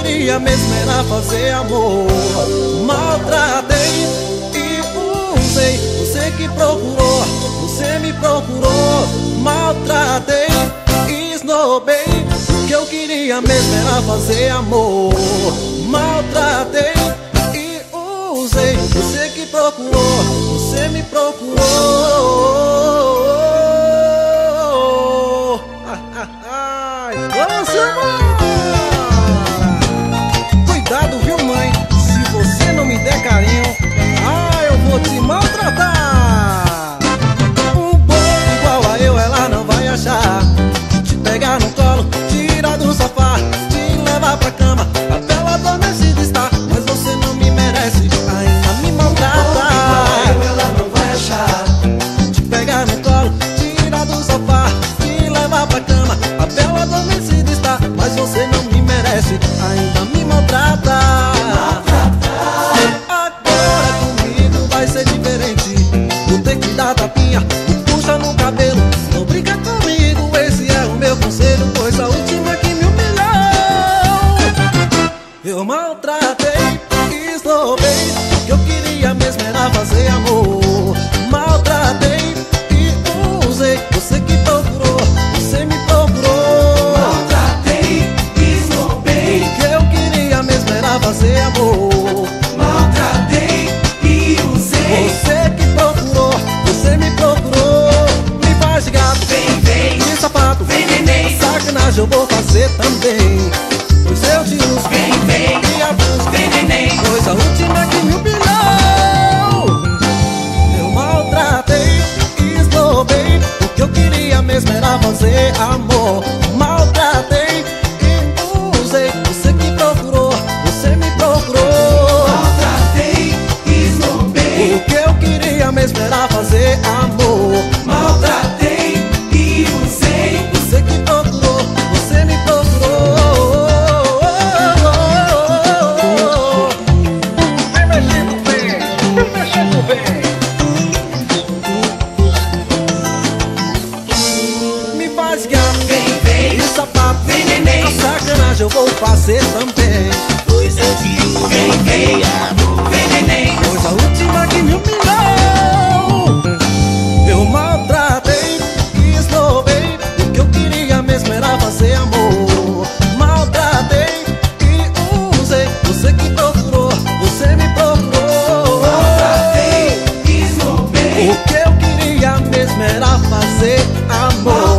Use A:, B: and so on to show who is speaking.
A: queria mesmo era fazer amor. Maltratei e usei. Você que procurou, você me procurou. Maltratei e esnobei. O que eu queria mesmo era fazer amor. Maltratei e usei. Você que procurou, você me procurou. Vamos embora! Cuidado, viu, mãe? Se você não me der carinho, eu vou te maltratar. Um bobo igual a eu ela não vai achar. Te pegar no colo, tirar do sofá, te levar pra cama, até ela adormecida está. Mas você não me merece, ainda me maltrata. Um bobo igual a eu ela não vai achar. Te pegar no colo, tirar do sofá, te levar pra cama, até ela adormecida está. Mas você não me merece, ainda me maltrata. Agora comigo vai ser diferente. Vou ter que dar tapinha, puxa no cabelo. Não brinca comigo, esse é o meu conselho, pois a última que me humilhou. Eu maltratei e esnobei. O que eu queria mesmo era fazer amor. Maltratei e usei. Você que procurou, você me procurou.
B: Maltratei e esnobei.
A: O que eu queria mesmo era fazer amor.
B: Maltratei e usei.
A: Você que procurou, você me procurou. Me faz de gato,
B: Vem, vem,
A: de sapato,
B: vem, neném.
A: sacanagem eu vou fazer também. Pois eu te uso,
B: Vem, vem,
A: e abuso,
B: vem, neném.
A: pois a última que me humilhou. Eu maltratei e esnobei. O que eu queria mesmo era fazer amor. Maltratei e usei. Você que procurou, você me procurou.
B: Maltratei e esnobei.
A: O que eu queria mesmo era fazer amor.
B: Maltratei e usei.
A: Você que procurou, você me procurou. Vem mexendo bem, vem mexendo bem. Me faz gato,
B: Vem, vem,
A: e sapato,
B: vem, neném.
A: a sacanagem eu vou fazer também.
B: Pois eu te uso. Vem, vem, vem, neném.
A: Pois a última que me humilhou. Eu maltratei e esnobei. O que eu queria mesmo era fazer amor. Maltratei e usei. Você que procurou, você me procurou.
B: Maltratei e esnobei.
A: O que eu queria mesmo era fazer amor.